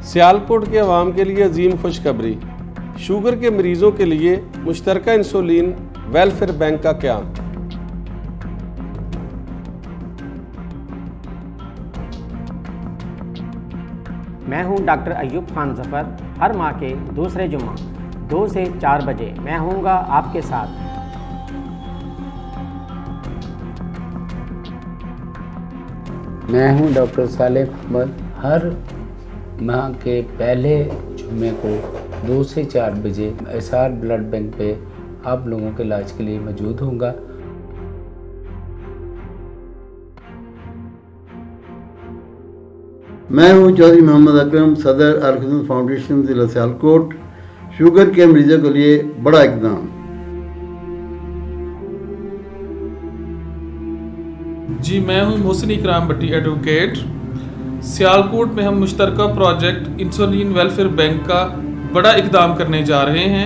सियालकोट के अवाम के लिए अजीम खुशखबरी। शुगर के मरीजों के लिए मुश्तरका इंसुलिन वेलफेयर बैंक का क़याम। मैं हूं डॉक्टर अयूब खान जफर। हर माह के दूसरे जुम्मा 2 से 4 बजे मैं होऊंगा आपके साथ। मैं हूं डॉक्टर सालेह अहमद। हर माह के पहले जुम्मे को 2 से 4 बजे एसआर ब्लड बैंक पे आप लोगों के इलाज के लिए मौजूद होऊंगा। मैं हूं चौधरी मोहम्मद अकरम, सदर अल-खिदमत फाउंडेशन ज़िला सियालकोट। शुगर के मरीजों के लिए बड़ा इक़दाम। जी, मैं हूं मोहसिन इकराम भट्टी एडवोकेट। सियालकोट में हम मुश्तरका प्रोजेक्ट इंसुलिन वेलफेयर बैंक का बड़ा इक़दाम करने जा रहे हैं।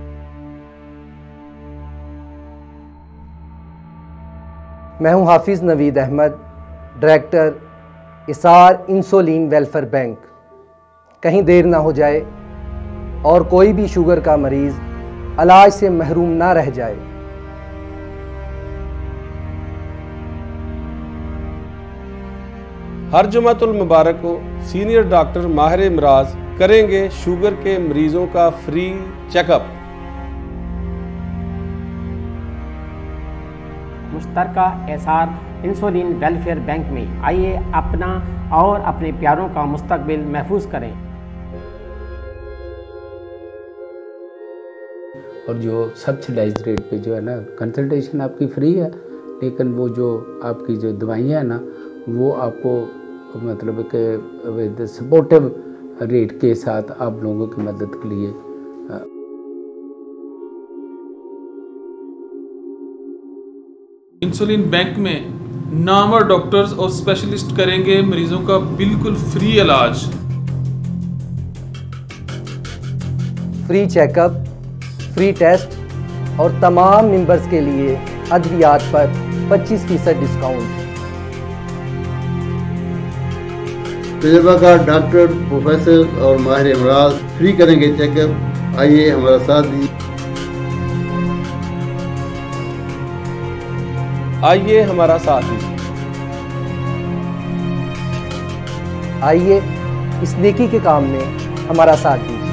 मैं हूं Hafiz Naveed Ahmad, director SR insulin welfare bank. कहीं देर ना हो जाए और कोई भी शुगर का मरीज़ इलाज से महरूम ना रह जाए। हर जुमातुल मुबारक को सीनियर डॉक्टर माहिर इमराज करेंगे शुगर के मरीजों का फ्री चेकअप। मुश्तरका एसआर इंसुलिन वेलफेयर बैंक में आइए अपना और अपने प्यारों का मुस्तकबिल महफूज करें। और जो सब्सिडाइज रेट पे जो है ना, कंसल्टेशन आपकी फ्री है, लेकिन वो जो आपकी जो दवाइयाँ हैं ना, वो आपको मतलब कि सपोर्टिव रेट के साथ आप लोगों की मदद के लिए इंसुलिन बैंक में नामवर डॉक्टर्स और स्पेशलिस्ट करेंगे मरीजों का बिल्कुल फ्री इलाज। फ्री चेकअप, फ्री टेस्ट और तमाम मेंबर्स के लिए अद्वियात पर 25% डिस्काउंट। तजुर्बाकार डॉक्टर, प्रोफेसर और माहिर इमराज फ्री करेंगे चेकअप। आइए हमारा साथ दीजिए। आइए हमारा साथ दीजिए। आइए इस नेकी के काम में हमारा साथ दीजिए।